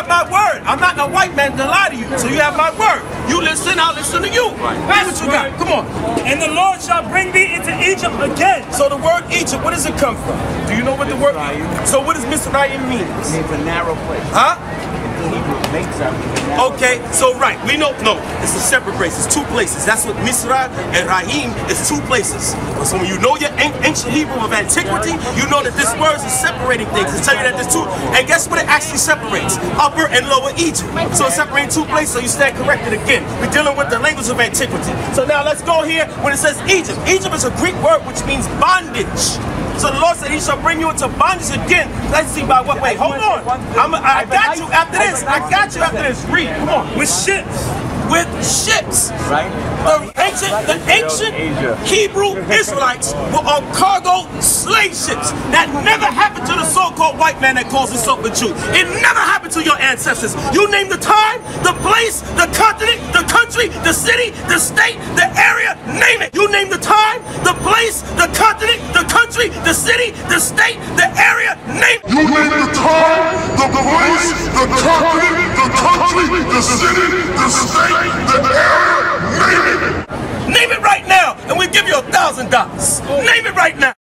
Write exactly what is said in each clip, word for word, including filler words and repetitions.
have my word. I'm not a white man to lie to you. So you have my word. You listen, I'll listen to you. Right. That's what you got. Come on. And the Lord shall bring thee into Egypt again. So the word Egypt, where does it come from? Do you know what the word means? So what does Mizraim mean? It means a narrow place. Huh? Makes up okay, so right, we know, no, it's a separate place, it's two places. That's what Misra and Rahim is, two places. So when you know your ancient Hebrew of antiquity, you know that this word is separating things. It's telling you that there's two, and guess what it actually separates? Upper and lower Egypt. So it's separating two places, so you stand corrected again. We're dealing with the language of antiquity. So now let's go here when it says Egypt. Egypt is a Greek word which means bondage. So the Lord said he shall bring you into bondage again. Let's see by what way. Hold on. I'm, I got you after this. I got you after this. Read. Come on. With ships. With ships. Right. The ancient, the ancient Hebrew Israelites were on cargo slave ships. That never happened to the so-called white man that calls himself a Jew. It never happened to your ancestors. You name the time, the place, the continent, the country, the city, the state, the area, name it. You name the time, the place, the continent, the country, the city, the state, the area, name it. You name the time, the place, the continent, the country, the city, the state, the area, name it. Name it right now, and we give you a thousand dollars. Name it right now.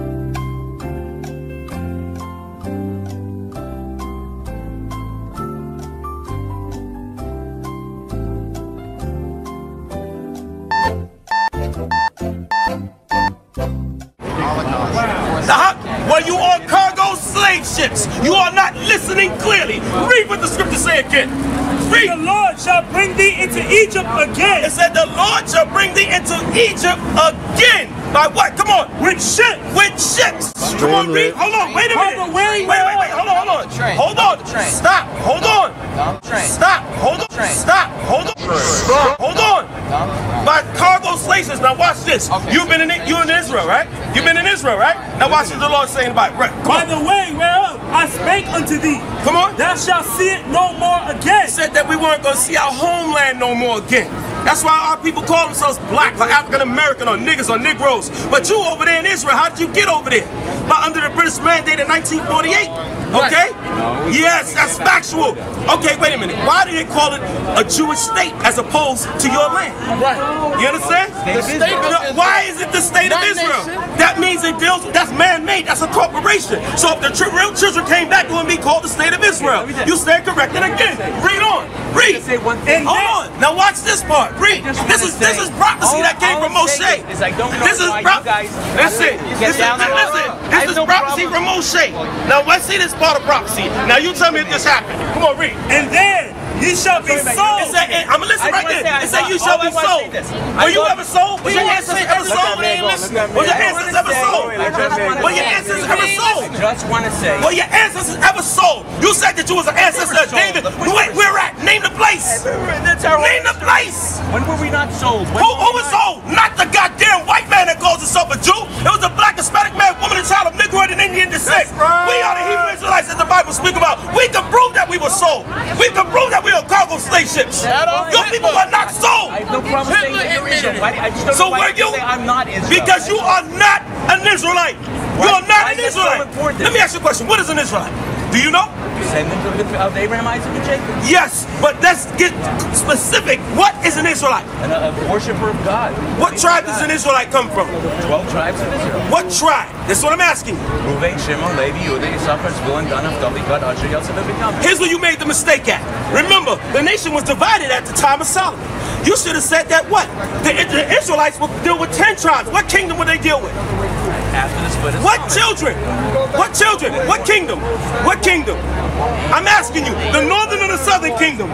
Well, you are cargo slave ships. You are not listening clearly. Read what the scriptures say again. Read. The Lord shall bring thee into Egypt again. It said the Lord shall bring thee into Egypt again. By what? Come on. With ships. With ships. Come on, read. Hold on. Wait a minute. Wait, wait, wait, wait. Hold on, hold on. Hold on. Stop. Hold on. Stop. Hold on. Stop. Hold on. Stop. Hold on. My cargo slave ships. Now watch this. You've been in you in Israel, right? You've been in Israel, right? Now watch what the Lord saying about it. Right. By the way whereof I spake unto thee. Come on. Thou shalt see it no more again. He said that we weren't going to see our homeland no more again. That's why our people call themselves black or African American or niggas or Negroes. But you over there in Israel, how did you get over there? By under the British mandate in nineteen forty-eight. Okay? Yes, that's factual. Okay, wait a minute. Why did they call it a Jewish state as opposed to your land? Right. You understand? The state of Israel. Why is it the state of Israel? That means it deals, that's man-made, that's a corporation. So if the tr real children came back, it would be called the state of Israel. You stand corrected again. Read on. Read. Hold on. Now watch this part. Read. This is this is prophecy that came from Moshe. This is prophecy. Listen. This is listen. This is prophecy from Moshe. Now let's see this part of prophecy. Now you tell me if this happened. Come on, read. And then ye shall be sold. It said, I'm gonna listen right there. It said you shall be sold. Were you ever sold? Was your ancestors ever sold? Was your ancestors ever sold? Were your ancestors ever sold? Just want to say. Were your ancestors ever sold? You said that you was an ancestor of David. Wait, where at? Name the place. Name the place. When were we not sold? Who, who was sold? Not the goddamn white man that calls himself a Jew. It was a black, Hispanic man, woman, and child of Negroid and Indian descent. We are the Hebrew Israelites that the Bible speaks about. We can prove that we were sold. We can prove that we are cargo slave ships. Your people were not sold. I have no problem saying that you're Israelite. I just don't so know why were you? Say I'm not Israelite. Because you are not an Israelite. You are not an Israelite. So Let me ask you a question. What is an Israelite? Do you know? Descendant of Abraham, Isaac, and Jacob. Yes, but let's get specific. What is an Israelite? And a, a worshiper of God. What tribe does an Israelite come from? Twelve tribes of Israel. What tribe? That's what I'm asking. Reuven, Shimon, Levi, Yehuda, Yisachar, Zebulun, Dan, Naphtali, Gad, Asher, Yosef, and Binyamin. Here's where you made the mistake at. Remember, the nation was divided at the time of Solomon. You should have said that what? The, the Israelites would deal with ten tribes. What kingdom would they deal with? After the split of What children? What children? What kingdom? What kingdom? I'm asking you, the northern or the southern kingdom?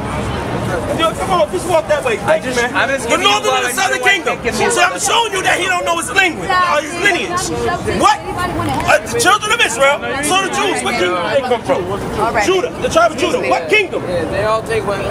Yo, come on, just walk that way. Thank you, man. The northern or the southern kingdom? So I'm showing you that he don't know his language, or his lineage. What? Uh, the children of Israel, so the Jews, what kingdom do they come from? Judah, the tribe of Judah. What kingdom? They all take one.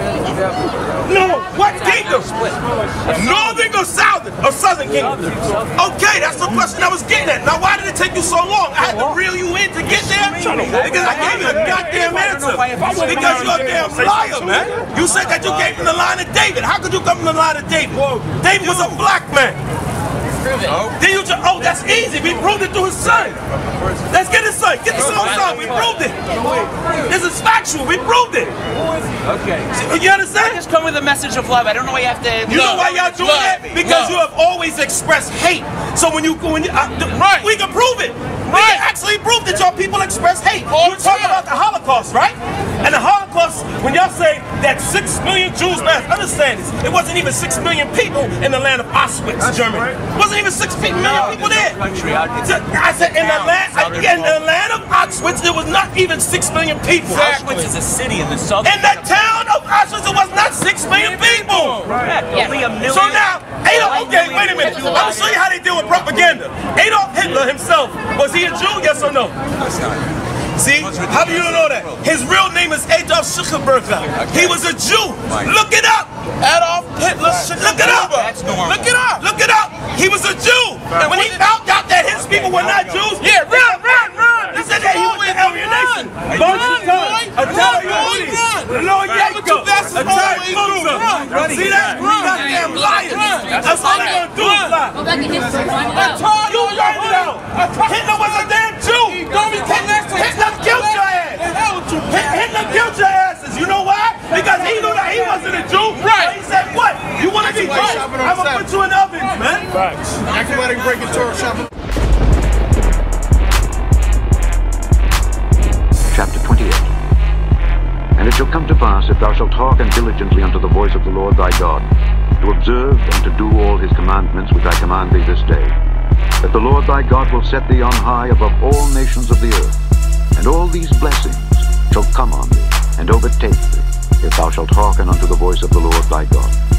No, what kingdom? Northern or southern or southern kingdom? Okay, that's the question I was getting at. Now, why did it take you so long? I had to reel you in to get there? Because I gave you a goddamn answer. Because you're a damn liar, man. You said that you came from the line of David. How could you come from the line of David? David was a black man. Then you just, oh, that's easy. We proved it through his son. Let's get his son. done. Get the song done. We proved it. This is factual. We proved it. Okay. You understand? Just come with a message of love. I don't know why you have to. You know why y'all doing that? Because you have always expressed hate. So when you when you, uh, right. we can prove it. We right. can actually prove that y'all people express hate. You're talking about the Holocaust, right? And the Holocaust, when y'all say that six million Jews massacred, understand this, it wasn't even six million people in the land of Auschwitz, That's Germany. Right. It wasn't even six million people there. I said in the land, in the land of Auschwitz, there was not even six million people. Auschwitz is a city in the southern. In the town of Auschwitz, it was not six million people. Right. Only a million. So now, Adolf, okay, wait a minute. I'm gonna show you how they deal with propaganda. Adolf Hitler himself, was he a Jew? Yes or no? That's not. See? How do you know that? His real name is Adolf Schicklberger. He was a Jew. Look it up. Adolf Hitler. Look it up. Look it up. Look it up. He was a Jew. And when he found out that his people were not Jews, yeah, run, run, run. He said that he was the alien nation. Italian Yahudi. Lord Yanko. Italian Musa. See that? Goddamn liars. That's all they're going to do is lie. Go back in history. You learned it out. Hitler was a damn Jew. Hitler killed your ass. Hitler killed your asses. You know why? Because he knew that he wasn't a Jew. Right. He said, what? You want to be Jew? I'm going to put you in ovens, man. Right. Everybody breaking Torah shopping. Chapter twenty-eight. And it shall come to pass, if thou shalt hearken diligently unto the voice of the Lord thy God, to observe and to do all his commandments which I command thee this day, that the Lord thy God will set thee on high above all nations of the earth, and all these blessings shall come on thee, and overtake thee, if thou shalt hearken unto the voice of the Lord thy God.